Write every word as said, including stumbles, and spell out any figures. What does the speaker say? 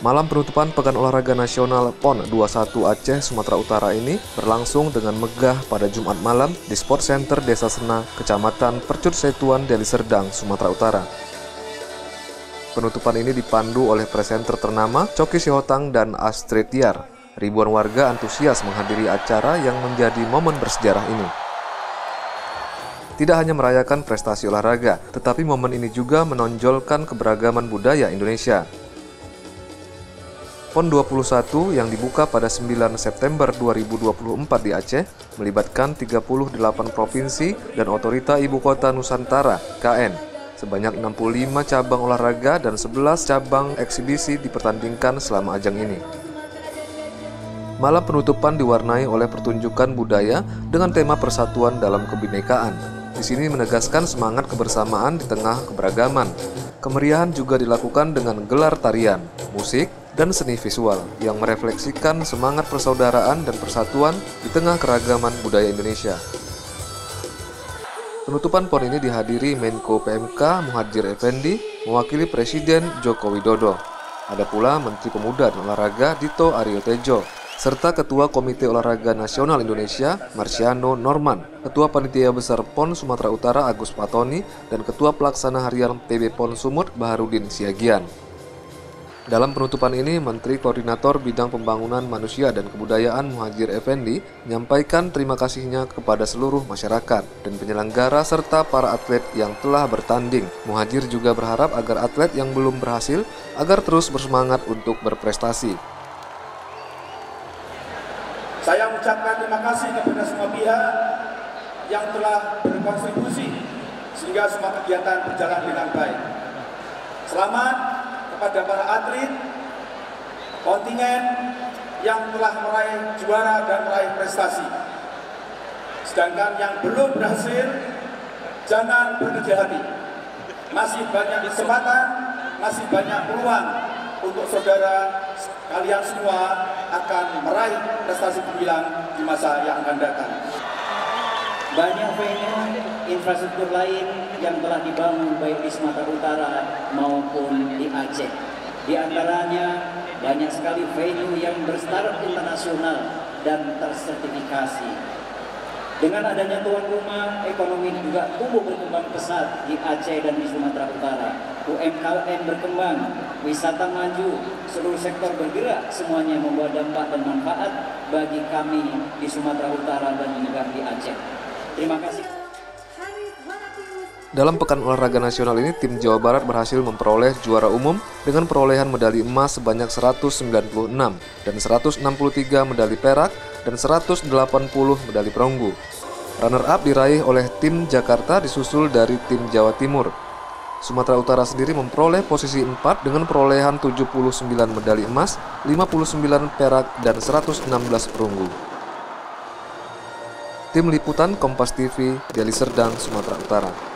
Malam penutupan Pekan Olahraga Nasional P O N dua puluh satu Aceh, Sumatera Utara ini berlangsung dengan megah pada Jumat malam di Sport Center Desa Sena, Kecamatan Percut Setuan, Deli Serdang, Sumatera Utara. Penutupan ini dipandu oleh presenter ternama Coki Sihotang dan Astrid Tiar. Ribuan warga antusias menghadiri acara yang menjadi momen bersejarah ini. Tidak hanya merayakan prestasi olahraga, tetapi momen ini juga menonjolkan keberagaman budaya Indonesia. P O N dua puluh satu yang dibuka pada sembilan September dua ribu dua puluh empat di Aceh melibatkan tiga puluh delapan provinsi dan otorita ibu kota Nusantara (K N). Sebanyak enam puluh lima cabang olahraga dan sebelas cabang eksibisi dipertandingkan selama ajang ini. Malam penutupan diwarnai oleh pertunjukan budaya dengan tema persatuan dalam kebinekaan. Di sini menegaskan semangat kebersamaan di tengah keberagaman. Kemeriahan juga dilakukan dengan gelar tarian, musik, dan seni visual yang merefleksikan semangat persaudaraan dan persatuan di tengah keragaman budaya Indonesia. Penutupan P O N ini dihadiri Menko P M K Muhadjir Effendi mewakili Presiden Joko Widodo. Ada pula Menteri Pemuda dan Olahraga Dito Aryo Tejo, serta Ketua Komite Olahraga Nasional Indonesia Marciano Norman, Ketua Panitia Besar P O N Sumatera Utara Agus Patoni, dan Ketua Pelaksana Harian P B P O N Sumut Baharudin Siagian. Dalam penutupan ini, Menteri Koordinator Bidang Pembangunan Manusia dan Kebudayaan Muhadjir Effendi menyampaikan terima kasihnya kepada seluruh masyarakat dan penyelenggara serta para atlet yang telah bertanding. Muhadjir juga berharap agar atlet yang belum berhasil agar terus bersemangat untuk berprestasi. Saya ucapkan terima kasih kepada semua pihak yang telah berkontribusi sehingga semua kegiatan berjalan dengan baik. Selamat kepada para atlet, kontingen yang telah meraih juara dan meraih prestasi. Sedangkan yang belum berhasil, jangan berkecil hati. Masih banyak kesempatan, masih banyak peluang untuk saudara kalian semua akan meraih prestasi gemilang di masa yang akan datang. Banyak venue infrastruktur lain yang telah dibangun baik di Sumatera Utara maupun di Aceh. Di antaranya banyak sekali venue yang bertaraf internasional dan tersertifikasi. Dengan adanya tuan rumah, ekonomi juga tumbuh berkembang pesat di Aceh dan di Sumatera Utara. U M K M berkembang, wisata maju, seluruh sektor bergerak, semuanya membawa dampak dan manfaat bagi kami di Sumatera Utara dan juga di Aceh. Terima kasih. Dalam Pekan Olahraga Nasional ini, tim Jawa Barat berhasil memperoleh juara umum dengan perolehan medali emas sebanyak seratus sembilan puluh enam dan seratus enam puluh tiga medali perak dan seratus delapan puluh medali perunggu. Runner-up diraih oleh tim Jakarta disusul dari tim Jawa Timur. Sumatera Utara sendiri memperoleh posisi empat dengan perolehan tujuh puluh sembilan medali emas, lima puluh sembilan perak, dan seratus enam belas perunggu. Tim Liputan Kompas T V, Deli Serdang, Sumatera Utara.